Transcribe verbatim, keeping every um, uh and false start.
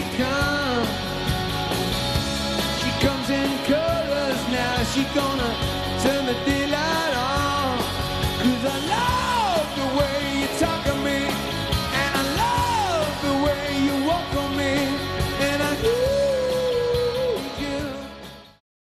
come. She comes in colors now, she gonna